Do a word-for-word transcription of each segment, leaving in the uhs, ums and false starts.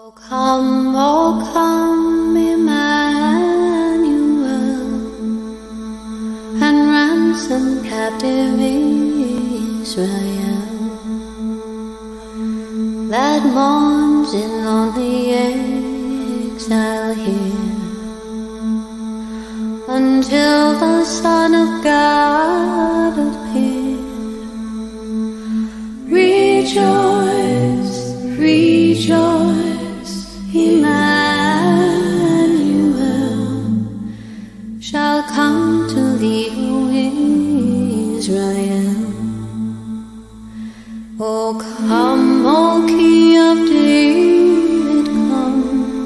Oh come, oh come, Emmanuel, and ransom captive Israel that mourns in lonely exile here, until the Son of God appear. Rejoice, rejoice, Emmanuel shall come to thee, O Israel. O come, O Key of David, come,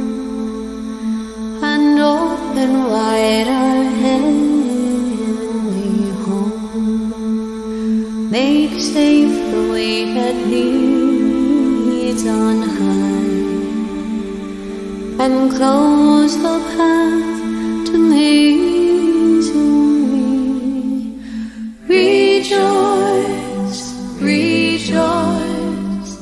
and open wide our heavenly home. Make safe the way that leads on high, and close the path to misery. Rejoice, rejoice,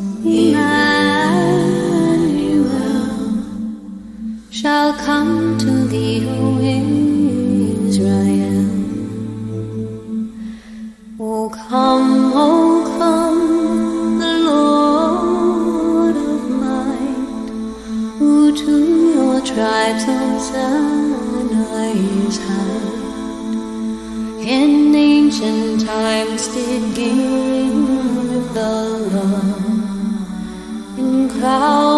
Emmanuel shall come to thee, O Israel. O come, O come, the Lord of might, who to your tribes on Sinai is high. In ancient times did give the law, in crowd